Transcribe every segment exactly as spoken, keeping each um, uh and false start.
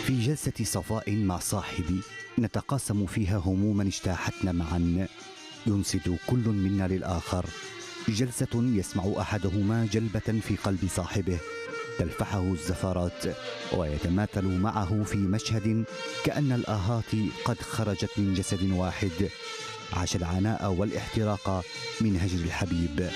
في جلسة صفاء مع صاحبي نتقاسم فيها هموما اجتاحتنا معا، ينصت كل منا للآخر. جلسة يسمع أحدهما جلبة في قلب صاحبه تلفحه الزفرات، ويتماثل معه في مشهد كأن الآهات قد خرجت من جسد واحد عاش العناء والاحتراق من هجر الحبيب.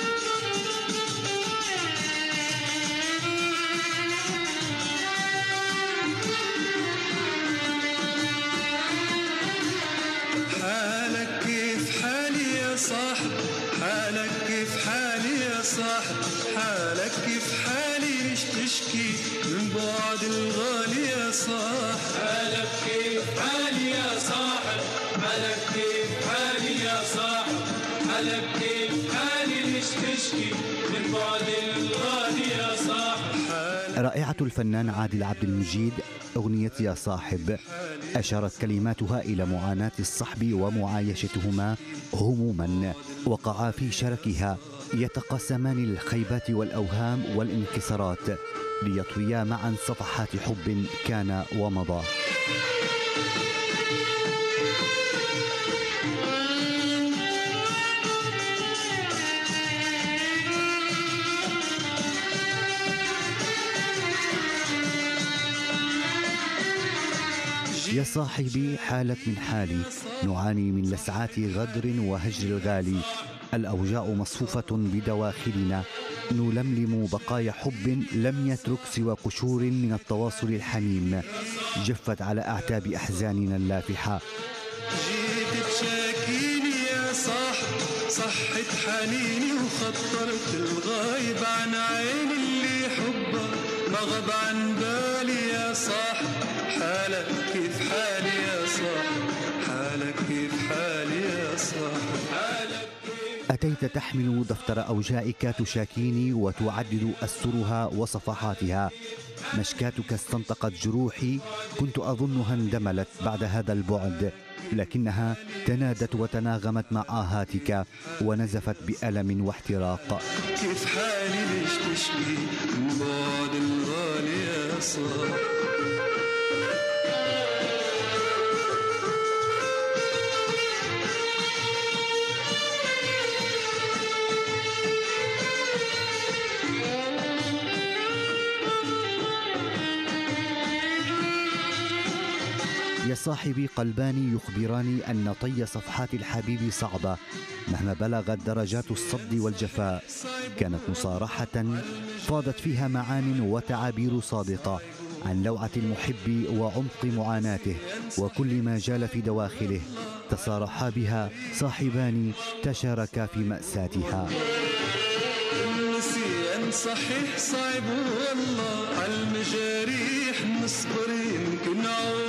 حالك كيف حالي يا صاحب، حالك كيف حالي يا صاحب، حالك كيف حالي ليش تشكي من بعد الغالي يا صاحب. حالك كيف حالي يا صاحب، حالك كيف حالي يا صاحب، حالك كيف حالي ليش تشكي من بعد الغالي يا صاحب. رائعة الفنان عادل عبد المجيد أغنية يا صاحب أشارت كلماتها إلى معاناة الصحب ومعايشتهما هموما وقعا في شركها، يتقاسمان الخيبات والأوهام والانكسارات ليطويا معا صفحات حب كان ومضى. يا صاحبي حالك من حالي، نعاني من لسعات غدر وهجر الغالي، الأوجاع مصفوفة بدواخلنا، نلملم بقايا حب لم يترك سوى قشور من التواصل الحميم جفت على أعتاب أحزاننا اللافحة. جيت تشاكيني يا صاحب، صحت حنيني وخطرت الغايب عن عيني اللي حبه ما غاب عن بالي يا صاحب. حالك كيف حالي يا صاحب، حالك كيف حالي يا صاحب، حالك كيف. أتيت تحمل دفتر أوجاعك تشاكيني وتعدد أسطرها وصفحاتها، مشكاتك استنطقت جروحي كنت أظنها اندملت بعد هذا البعد، لكنها تنادت وتناغمت مع آهاتك ونزفت بألم واحتراق. كيف حالي ليش تشكي من بعد الغالي يا صاحب. يا صاحبي قلبان يخبراني أن طي صفحات الحبيب صعبة مهما بلغت درجات الصد والجفاء، كانت مصارحة فاضت فيها معان وتعابير صادقة عن لوعة المحب وعمق معاناته وكل ما جال في دواخله، تصارحا بها صاحبان تشاركا في مأساتها. النسيان صحيح صعب والله، على المجاريح نصبر يمكن عود